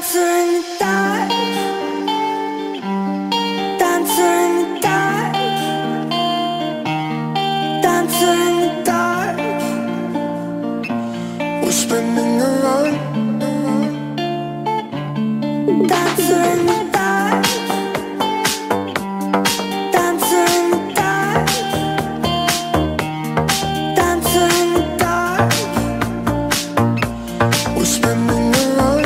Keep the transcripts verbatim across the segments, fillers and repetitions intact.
Dancer in the dark, dancer in the dark, dancer in the dark. We're spinning around, dancer in the dark, dancer in the dark, dancer in the dark. We're spinning around.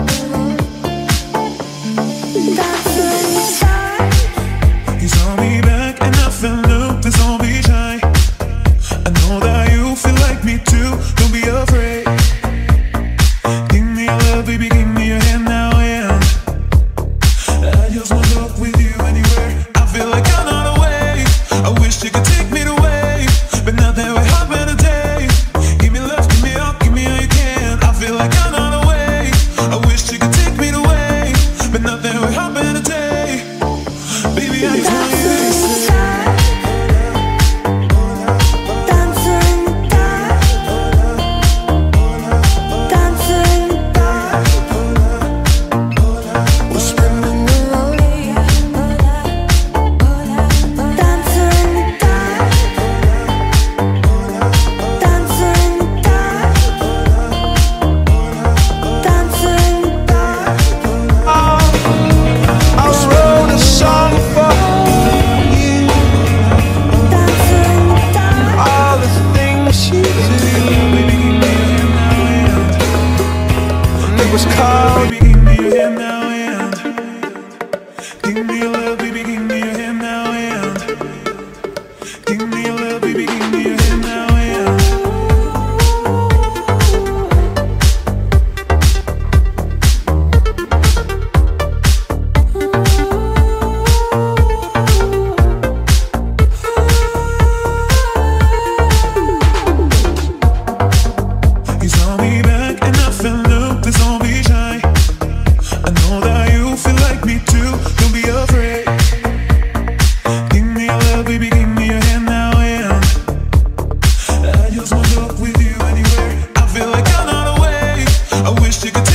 You saw me back and I fell loop, let's all be shy. I know that you feel like me too, don't be afraid. Give me your love, baby, give me your hand now and I just want to walk with you anywhere. I feel like I'm on a wave, I wish you could take me away, but now that we're having a day. Give me love, give me up, give me all you can. I feel like I'm on a wave, I wish you could take me away, but now that we're having a day. Baby, I just want you to stay. Dancer in the dark, dancer in the dark. We're spinning around. Dancer in the dark, dancer in the dark, dancer in the dark. I wrote a song for you. Dancer in the dark, All the things you do. And it was called Baby, give me your hand now and give me your love, baby, give me your hand now and give me your love, baby, give me your hand now and you saw me back and I fell loop, let's all be shy. I know that you feel like me too, don't be afraid. Give me your love, baby, give me your hand now and I just want to walk with you anywhere. I feel like I'm on a wave, I wish you could take